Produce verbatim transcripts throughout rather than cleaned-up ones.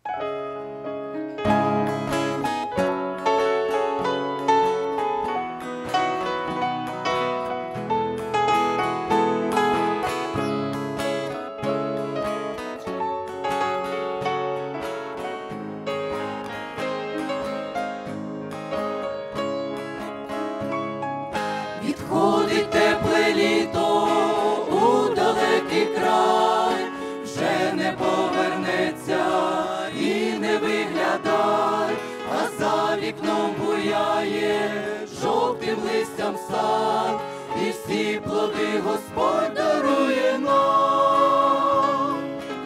Відходить тепле літо у далекий край, вже не повернеться і не виглядай, а за вікном буяє жовтим листям сад, і всі плоди Господь дарує нам.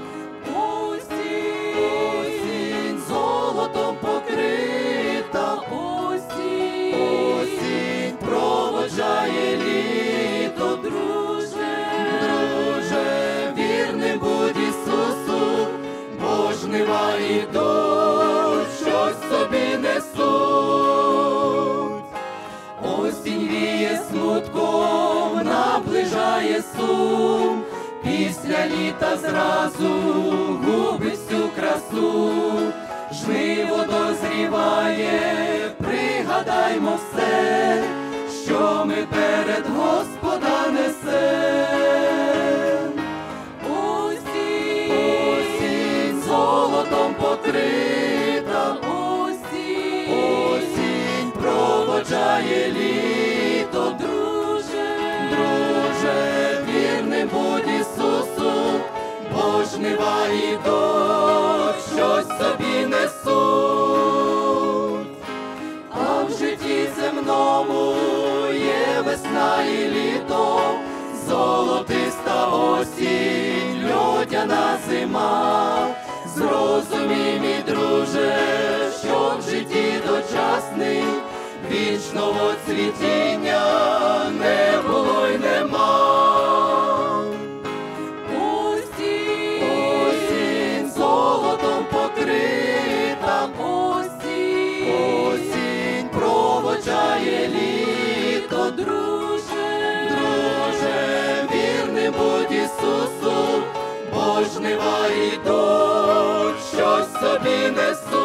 Осінь, осінь золотом покрита, осінь, осінь проводжає літо, друже, друже, вірним будь Ісусу, бо жнива ідуть, щось собі несуть. Осінь віє смутком, наближає сум, після літа зразу губить всю красу. Жниво дозріває, пригадаймо все, що ми перед Господа несем. Осінь, осінь золотом покрита, осінь, осінь проводжає літо, друже, друже, вірним будь Ісусу, бо жнива ідуть, щось собі несуть. А в житті земному є весна і літо, золотиста осінь, льодяна зима. Зрозумій, мій друже, що в житті дочасний, вічного цвітіння не було й нема. Осінь, осінь золотом покрита, осінь, осінь проводжає літо, друже, друже, вірним будь Ісусу, бо жнива ідуть, щось собі несуть.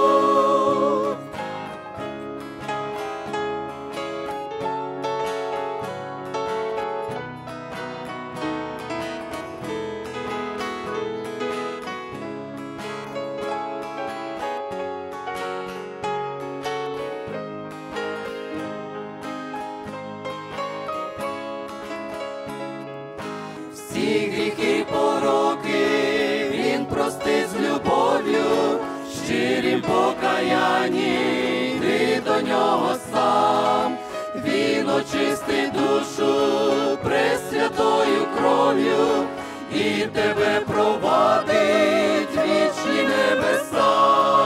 Всі гріхи, пороки Він простить з любов'ю, щирім покаянні йди до Нього сам. Він очистить душу пресвятою кров'ю і тебе провадить в вічні небеса.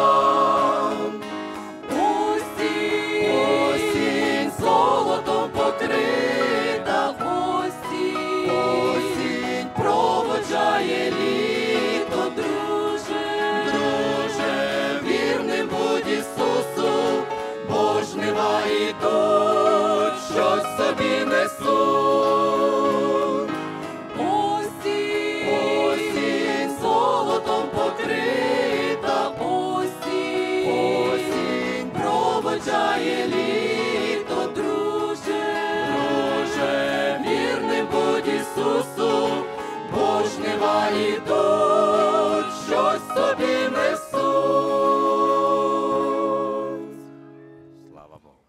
Осінь, осінь золотом покрита, осінь, осінь проводжає літо, друже, друже, вірним будь Ісусу, бо жнива ідуть, щось собі несуть. Осінь, осінь золотом покрита, осінь, осінь проводжає літо, друже, друже, вірним будь Ісусу, бо жнива ідуть, щось собі несуть. Слава Богу.